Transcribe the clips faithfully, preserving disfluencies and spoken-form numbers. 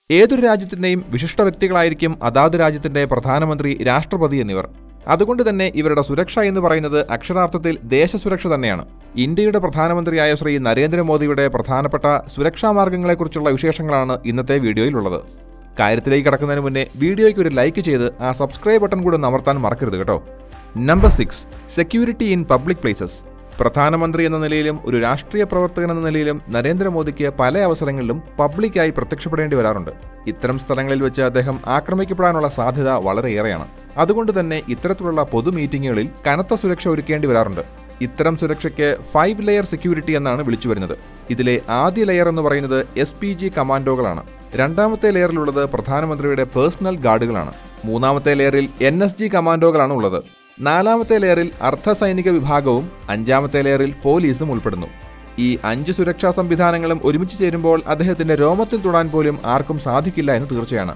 ഏതൊരു രാജ്യത്തിന്റെയും വിശിഷ്ട വ്യക്തികളായിരിക്കും അതാത് രാജ്യത്തിന്റെ പ്രധാനമന്ത്രി, രാഷ്ട്രപതി എന്നിവർ. അതുകൊണ്ട് തന്നെ ഇവരുടെ സുരക്ഷ എന്ന് പറയുന്നത് അക്ഷരാർത്ഥത്തിൽ ദേശസുരക്ഷ തന്നെയാണ്. ഇന്ത്യയുടെ പ്രധാനമന്ത്രിയായ ശ്രീ നരേന്ദ്രമോദിയുടെ പ്രധാനപ്പെട്ട സുരക്ഷാ മാർഗങ്ങളെക്കുറിച്ചുള്ള വിശേഷങ്ങളാണ് ഇന്നത്തെ വീഡിയോയിലുള്ളത്. കാര്യത്തിലേക്ക് കടക്കുന്നതിന് മുന്നേ വീഡിയോയ്ക്ക് ഒരു ലൈക്ക് ചെയ്ത് ആ സബ്സ്ക്രൈബ് ബട്ടൺ കൂടെ അമർത്താൻ മറക്കരുത് കേട്ടോ. Number six, security in public places. പ്രധാനമന്ത്രി എന്ന നിലയിലും ഒരു രാഷ്ട്രീയ പ്രവർത്തകൻ എന്ന നിലയിലും നരേന്ദ്രമോദിക്ക് പല അവസരങ്ങളിലും പബ്ലിക്കായി പ്രത്യക്ഷപ്പെടേണ്ടി വരാറുണ്ട്. ഇത്തരം സ്ഥലങ്ങളിൽ വെച്ച് അദ്ദേഹം ആക്രമിക്കപ്പെടാനുള്ള സാധ്യത വളരെയേറെയാണ്. അതുകൊണ്ട് തന്നെ ഇത്തരത്തിലുള്ള പൊതു മീറ്റിംഗുകളിൽ കനത്ത സുരക്ഷ ഒരുക്കേണ്ടി വരാറുണ്ട്. ഇത്തരം സുരക്ഷയ്ക്ക് ഫൈവ് ലെയർ സെക്യൂരിറ്റി എന്നാണ് വിളിച്ചു വരുന്നത്. ഇതിലെ ആദ്യ ലെയർ എന്ന് പറയുന്നത് എസ് പി ജി കമാൻഡോകളാണ്. രണ്ടാമത്തെ ലെയറിലുള്ളത് പ്രധാനമന്ത്രിയുടെ പേഴ്സണൽ ഗാർഡുകളാണ്. മൂന്നാമത്തെ ലെയറിൽ എൻ എസ് ജി കമാൻഡോകളാണ് ഉള്ളത്. നാലാമത്തെ ലെയറിൽ അർദ്ധ സൈനിക വിഭാഗവും അഞ്ചാമത്തെ ലെയറിൽ പോലീസും ഉൾപ്പെടുന്നു. ഈ അഞ്ച് സുരക്ഷാ സംവിധാനങ്ങളും ഒരുമിച്ച് ചേരുമ്പോൾ അദ്ദേഹത്തിന്റെ രോമത്തിൽ തൊടാൻ പോലും ആർക്കും സാധിക്കില്ല എന്ന് തീർച്ചയാണ്.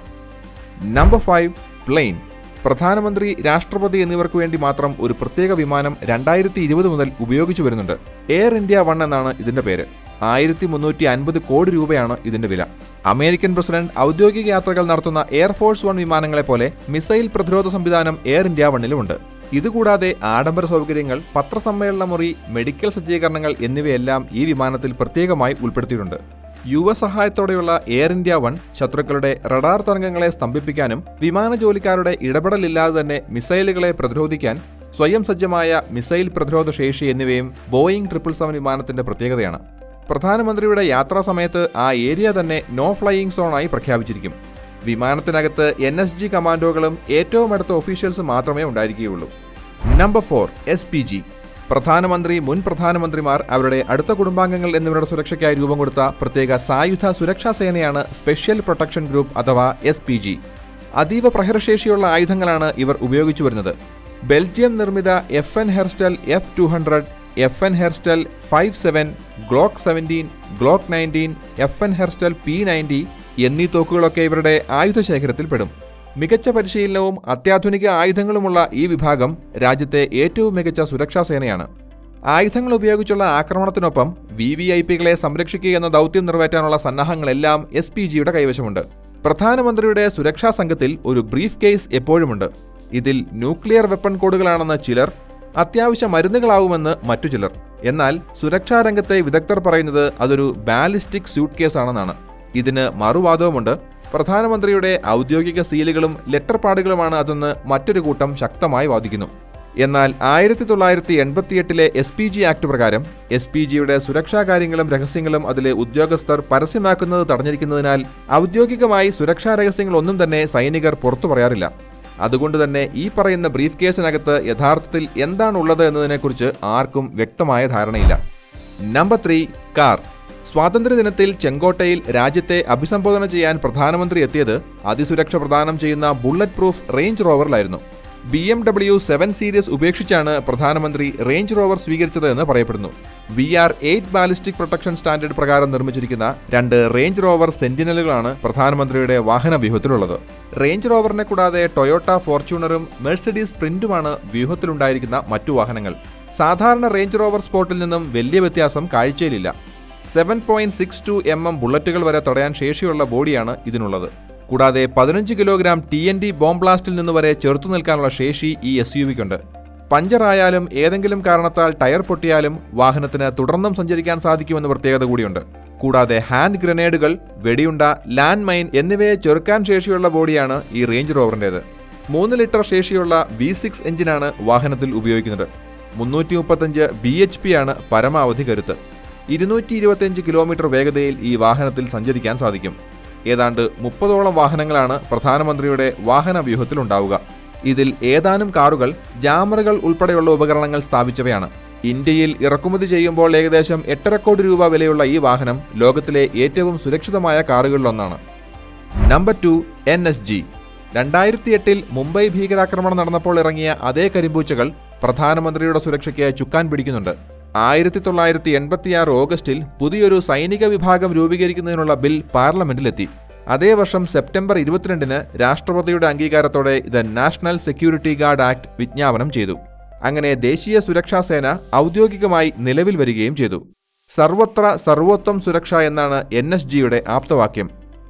Number five, plane. പ്രധാനമന്ത്രി, രാഷ്ട്രപതി എന്നിവർക്ക് വേണ്ടി മാത്രം ഒരു പ്രത്യേക വിമാനം രണ്ടായിരത്തി ഇരുപത് മുതൽ ഉപയോഗിച്ചു വരുന്നുണ്ട്. എയർ ഇന്ത്യ വൺ എന്നാണ് ഇതിന്റെ പേര്. ആയിരത്തി മുന്നൂറ്റി അൻപത് കോടി രൂപയാണ് ഇതിന്റെ വില. അമേരിക്കൻ പ്രസിഡന്റ് ഔദ്യോഗിക യാത്രകൾ നടത്തുന്ന എയർഫോഴ്സ് വൺ വിമാനങ്ങളെ പോലെ മിസൈൽ പ്രതിരോധ സംവിധാനം എയർ ഇന്ത്യ വണ്ണിലുമുണ്ട്. ഇതുകൂടാതെ ആഡംബര സൗകര്യങ്ങൾ, പത്രസമ്മേളന മുറി, മെഡിക്കൽ സജ്ജീകരണങ്ങൾ എന്നിവയെല്ലാം ഈ വിമാനത്തിൽ പ്രത്യേകമായി ഉൾപ്പെടുത്തിയിട്ടുണ്ട്. യു എസ് സഹായത്തോടെയുള്ള എയർ ഇന്ത്യ വൺ ശത്രുക്കളുടെ റഡാർ തരംഗങ്ങളെ സ്തംഭിപ്പിക്കാനും വിമാന ജോലിക്കാരുടെ ഇടപെടലില്ലാതെ തന്നെ മിസൈലുകളെ പ്രതിരോധിക്കാൻ സ്വയം സജ്ജമായ മിസൈൽ പ്രതിരോധ ശേഷി എന്നിവയും ബോയിങ് ട്രിപ്പിൾ സെവൻ വിമാനത്തിന്റെ പ്രത്യേകതയാണ്. പ്രധാനമന്ത്രിയുടെ യാത്രാ സമയത്ത് ആ ഏരിയ തന്നെ നോ ഫ്ലൈയിങ് സോണായി പ്രഖ്യാപിച്ചിരിക്കും. വിമാനത്തിനകത്ത് എൻ എസ് ജി കമാൻഡോകളും ഏറ്റവും അടുത്ത ഒഫീഷ്യൽസ് മാത്രമേ ഉണ്ടായിരിക്കുകയുള്ളൂ. Number four, S P G. പ്രധാനമന്ത്രി, മുൻ പ്രധാനമന്ത്രിമാർ, അവരുടെ അടുത്ത കുടുംബാംഗങ്ങൾ എന്നിവരുടെ സുരക്ഷയ്ക്കായി രൂപം കൊടുത്ത പ്രത്യേക സായുധ സുരക്ഷാ സേനയാണ് സ്പെഷ്യൽ പ്രൊട്ടക്ഷൻ ഗ്രൂപ്പ് അഥവാ എസ് പി ജി. അതീവ പ്രഹരശേഷിയുള്ള ആയുധങ്ങളാണ് ഇവർ ഉപയോഗിച്ചു വരുന്നത്. ബെൽജിയം നിർമ്മിത F N Herstal F two hundred, F N Herstal five seven, Glock seventeen, Glock nineteen, F N Herstal P ninety എന്നീ തോക്കുകളൊക്കെ ഇവരുടെ ആയുധശേഖരത്തിൽപ്പെടും. മികച്ച പരിശീലനവും അത്യാധുനിക ആയുധങ്ങളുമുള്ള ഈ വിഭാഗം രാജ്യത്തെ ഏറ്റവും മികച്ച സുരക്ഷാ സേനയാണ്. ആയുധങ്ങൾ ഉപയോഗിച്ചുള്ള ആക്രമണത്തിനൊപ്പം വി വി ഐ പികളെ സംരക്ഷിക്കുക എന്ന ദൗത്യം നിറവേറ്റാനുള്ള സന്നാഹങ്ങളെല്ലാം എസ് പി ജിയുടെ കൈവശമുണ്ട്. പ്രധാനമന്ത്രിയുടെ സുരക്ഷാ സംഘത്തിൽ ഒരു ബ്രീഫ് കേസ് എപ്പോഴുമുണ്ട്. ഇതിൽ ന്യൂക്ലിയർ വെപ്പൺ കോഡുകളാണെന്ന് ചിലർ, അത്യാവശ്യ മരുന്നുകളാവുമെന്ന് മറ്റു ചിലർ. എന്നാൽ സുരക്ഷാ രംഗത്തെ വിദഗ്ധർ പറയുന്നത് അതൊരു ബാലിസ്റ്റിക് സ്യൂട്ട് കേസാണെന്നാണ്. ഇതിന് മറുവാദവുമുണ്ട്. പ്രധാനമന്ത്രിയുടെ ഔദ്യോഗിക സീലുകളും ലെറ്റർ പാഡുകളുമാണ് അതെന്ന് മറ്റൊരു കൂട്ടം ശക്തമായി വാദിക്കുന്നു. എന്നാൽ ആയിരത്തി തൊള്ളായിരത്തി എൺപത്തിയെട്ടിലെ എസ് പി ജി ആക്ട് പ്രകാരം എസ് പി ജിയുടെ സുരക്ഷാ കാര്യങ്ങളും രഹസ്യങ്ങളും അതിലെ ഉദ്യോഗസ്ഥർ പരസ്യമാക്കുന്നത് തടഞ്ഞിരിക്കുന്നതിനാൽ ഔദ്യോഗികമായി സുരക്ഷാ രഹസ്യങ്ങളൊന്നും തന്നെ സൈനികർ പുറത്തു പറയാറില്ല. അതുകൊണ്ട് തന്നെ ഈ പറയുന്ന ബ്രീഫ് കേസിനകത്ത് യഥാർത്ഥത്തിൽ എന്താണുള്ളത് എന്നതിനെക്കുറിച്ച് ആർക്കും വ്യക്തമായ ധാരണയില്ല. Number three, car. സ്വാതന്ത്ര്യദിനത്തിൽ ചെങ്കോട്ടയിൽ രാജ്യത്തെ അഭിസംബോധന ചെയ്യാൻ പ്രധാനമന്ത്രി എത്തിയത് അതിസുരക്ഷ പ്രദാനം ചെയ്യുന്ന ബുള്ളറ്റ് പ്രൂഫ് റേഞ്ച് റോവറിലായിരുന്നു. B M W seven series ഉപേക്ഷിച്ചാണ് പ്രധാനമന്ത്രി റേഞ്ച് റോവർ സ്വീകരിച്ചത് എന്ന് പറയപ്പെടുന്നു. V R eight ballistic protection standard പ്രകാരം നിർമ്മിച്ചിരിക്കുന്ന രണ്ട് റേഞ്ച് റോവർ സെന്റിനലുകളാണ് പ്രധാനമന്ത്രിയുടെ വാഹന വ്യൂഹത്തിലുള്ളത്. റേഞ്ച് റോവറിനെ കൂടാതെ ടൊയോട്ട ഫോർച്യൂണറും മെഴ്സഡീസ് സ്പ്രിന്റുമാണ് വ്യൂഹത്തിലുണ്ടായിരിക്കുന്ന മറ്റു വാഹനങ്ങൾ. സാധാരണ റേഞ്ച് റോവർ സ്പോർട്ടിൽ നിന്നും വലിയ വ്യത്യാസം കാഴ്ചയിലില്ല. Seven point six two M M ബുള്ളറ്റുകൾ വരെ തടയാൻ ശേഷിയുള്ള ബോഡിയാണ് ഇതിനുള്ളത്. കൂടാതെ പതിനഞ്ച് kilogram T N T bomb ബ്ലാസ്റ്റിൽ നിന്ന് വരെ ചെറുത്തു നിൽക്കാനുള്ള ശേഷി ഈ എസ് യു വിക്കുണ്ട്. പഞ്ചറായാലും ഏതെങ്കിലും കാരണത്താൽ ടയർ പൊട്ടിയാലും വാഹനത്തിന് തുടർന്നും സഞ്ചരിക്കാൻ സാധിക്കുമെന്ന പ്രത്യേകത കൂടിയുണ്ട്. കൂടാതെ ഹാൻഡ് ഗ്രനേഡുകൾ, വെടിയുണ്ട, ലാൻഡ് മൈൻ എന്നിവയെ ചെറുക്കാൻ ശേഷിയുള്ള ബോഡിയാണ് ഈ റേഞ്ച് റോവറിൻ്റേത്. മൂന്ന് ലിറ്റർ ശേഷിയുള്ള വി സിക്സ് എഞ്ചിനാണ് വാഹനത്തിൽ ഉപയോഗിക്കുന്നത്. മുന്നൂറ്റി മുപ്പത്തഞ്ച് ബി എച്ച് പി ആണ് പരമാവധി കരുത്ത്. ഇരുന്നൂറ്റി ഇരുപത്തിയഞ്ച് കിലോമീറ്റർ വേഗതയിൽ ഈ വാഹനത്തിൽ സഞ്ചരിക്കാൻ സാധിക്കും. ഏതാണ്ട് മുപ്പതോളം വാഹനങ്ങളാണ് പ്രധാനമന്ത്രിയുടെ വാഹന വ്യൂഹത്തിലുണ്ടാവുക. ഇതിൽ ഏതാനും കാറുകൾ, ജാമറുകൾ ഉൾപ്പെടെയുള്ള ഉപകരണങ്ങൾ സ്ഥാപിച്ചവയാണ്. ഇന്ത്യയിൽ ഇറക്കുമതി ചെയ്യുമ്പോൾ ഏകദേശം എട്ടര കോടി രൂപ വിലയുള്ള ഈ വാഹനം ലോകത്തിലെ ഏറ്റവും സുരക്ഷിതമായ കാറുകളിലൊന്നാണ്. Number two, N S G. രണ്ടായിരത്തി എട്ടിൽ മുംബൈ ഭീകരാക്രമണം നടന്നപ്പോൾ ഇറങ്ങിയ അതേ കരിമ്പൂച്ചകൾ പ്രധാനമന്ത്രിയുടെ സുരക്ഷയ്ക്ക് ചുക്കാൻ പിടിക്കുന്നുണ്ട്. ആയിരത്തി തൊള്ളായിരത്തി എൺപത്തിയാറ് ഓഗസ്റ്റിൽ പുതിയൊരു സൈനിക വിഭാഗം രൂപീകരിക്കുന്നതിനുള്ള ബിൽ പാർലമെന്റിലെത്തി. അതേ വർഷം സെപ്റ്റംബർ ഇരുപത്തിരണ്ടിന് രാഷ്ട്രപതിയുടെ അംഗീകാരത്തോടെ the national security guard act വിജ്ഞാപനം ചെയ്തു. അങ്ങനെ ദേശീയ സുരക്ഷാ സേന ഔദ്യോഗികമായി നിലവിൽ വരികയും ചെയ്തു. സർവത്ര സർവോത്തം സുരക്ഷ എന്നാണ് എൻ എസ് ജിയുടെ ആപ്തവാക്യം.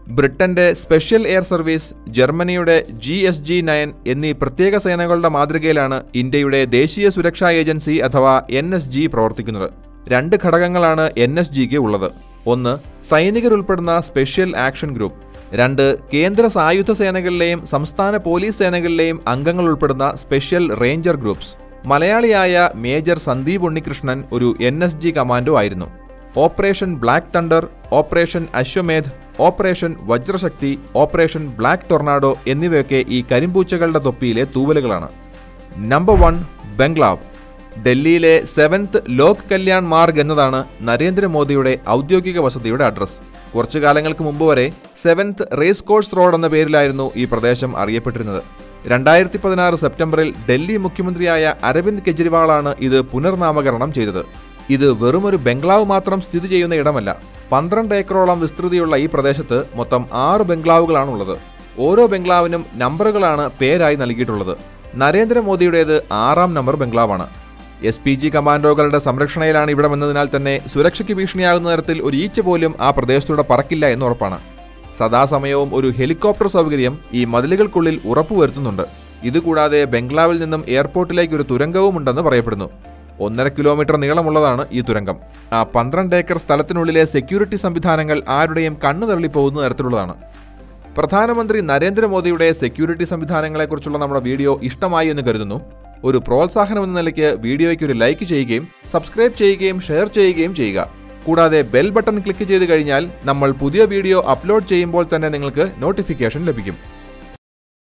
ബ്രിട്ടന്റെ സ്പെഷ്യൽ എയർ സർവീസ്, ജർമ്മനിയുടെ ജി എസ് ജി നയൻ എന്നീ പ്രത്യേക സേനകളുടെ മാതൃകയിലാണ് ഇന്ത്യയുടെ ദേശീയ സുരക്ഷാ ഏജൻസി അഥവാ എൻ എസ് ജി പ്രവർത്തിക്കുന്നത്. രണ്ട് ഘടകങ്ങളാണ് എൻ എസ് ജിക്ക് ഉള്ളത്. ഒന്ന്, സൈനികരുൾപ്പെടുന്ന സ്പെഷ്യൽ ആക്ഷൻ ഗ്രൂപ്പ്. രണ്ട്, കേന്ദ്ര സായുധ സേനകളിലെയും സംസ്ഥാന പോലീസ് സേനകളിലെയും അംഗങ്ങൾ ഉൾപ്പെടുന്ന സ്പെഷ്യൽ റേഞ്ചർ ഗ്രൂപ്പ്സ്. മലയാളിയായ മേജർ സന്ദീപ് ഉണ്ണികൃഷ്ണൻ ഒരു എൻ എസ് ജി കമാൻഡോ ആയിരുന്നു. Operation black thunder, operation Ashwamedh, operation Vajrashakti, operation black tornado എന്നിവയൊക്കെ ഈ കരിമ്പൂച്ചകളുടെ തൊപ്പിയിലെ തൂവലുകളാണ്. നമ്പർ വൺ, ബംഗ്ലാവ്. ഡൽഹിയിലെ സെവൻത്ത് ലോക് കല്യാൺ മാർഗ് എന്നതാണ് നരേന്ദ്രമോദിയുടെ ഔദ്യോഗിക വസതിയുടെ അഡ്രസ്. കുറച്ചു കാലങ്ങൾക്ക് മുമ്പ് വരെ സെവൻത്ത് റേസ് കോഴ്സ് റോഡ് എന്ന പേരിലായിരുന്നു ഈ പ്രദേശം അറിയപ്പെട്ടിരുന്നത്. രണ്ടായിരത്തി പതിനാറ് സെപ്റ്റംബറിൽ ഡൽഹി മുഖ്യമന്ത്രിയായ അരവിന്ദ് കെജ്രിവാളാണ് ഇത് പുനർനാമകരണം ചെയ്തത്. ഇത് വെറുമൊരു ബംഗ്ലാവ് മാത്രം സ്ഥിതി ചെയ്യുന്ന ഇടമല്ല. പന്ത്രണ്ട് ഏക്കറോളം വിസ്തൃതിയുള്ള ഈ പ്രദേശത്ത് മൊത്തം ആറ് ബംഗ്ലാവുകളാണുള്ളത്. ഓരോ ബംഗ്ലാവിനും നമ്പറുകളാണ് പേരായി നൽകിയിട്ടുള്ളത്. നരേന്ദ്രമോദിയുടേത് ആറാം നമ്പർ ബംഗ്ലാവാണ്. എസ് പി ജി കമാൻഡോകളുടെ സംരക്ഷണയിലാണ് ഇവിടമെന്നതിനാൽ തന്നെ സുരക്ഷയ്ക്ക് ഭീഷണിയാകുന്ന തരത്തിൽ ഒരു ഈച്ച പോലും ആ പ്രദേശത്തൂടെ പറക്കില്ല എന്ന് ഉറപ്പാണ്. സദാസമയവും ഒരു ഹെലികോപ്റ്റർ സൗകര്യം ഈ മതിലുകൾക്കുള്ളിൽ ഉറപ്പുവരുത്തുന്നുണ്ട്. ഇതുകൂടാതെ ബംഗ്ലാവിൽ നിന്നും എയർപോർട്ടിലേക്ക് ഒരു തുരങ്കവും ഉണ്ടെന്ന് പറയപ്പെടുന്നു. ഒന്നര കിലോമീറ്റർ നീളമുള്ളതാണ് ഈ തുരങ്കം. ആ പന്ത്രണ്ട് ഏക്കർ സ്ഥലത്തിനുള്ളിലെ സെക്യൂരിറ്റി സംവിധാനങ്ങൾ ആരുടെയും കണ്ണു തള്ളിപ്പോകുന്ന തരത്തിലുള്ളതാണ്. പ്രധാനമന്ത്രി നരേന്ദ്രമോദിയുടെ സെക്യൂരിറ്റി സംവിധാനങ്ങളെക്കുറിച്ചുള്ള നമ്മുടെ വീഡിയോ ഇഷ്ടമായി എന്ന് കരുതുന്നു. ഒരു പ്രോത്സാഹനം എന്ന നിലയ്ക്ക് വീഡിയോയ്ക്ക് ഒരു ലൈക്ക് ചെയ്യുകയും സബ്സ്ക്രൈബ് ചെയ്യുകയും ഷെയർ ചെയ്യുകയും ചെയ്യുക. കൂടാതെ ബെൽ ബട്ടൺ ക്ലിക്ക് ചെയ്ത് കഴിഞ്ഞാൽ നമ്മൾ പുതിയ വീഡിയോ അപ്ലോഡ് ചെയ്യുമ്പോൾ തന്നെ നിങ്ങൾക്ക് നോട്ടിഫിക്കേഷൻ ലഭിക്കും.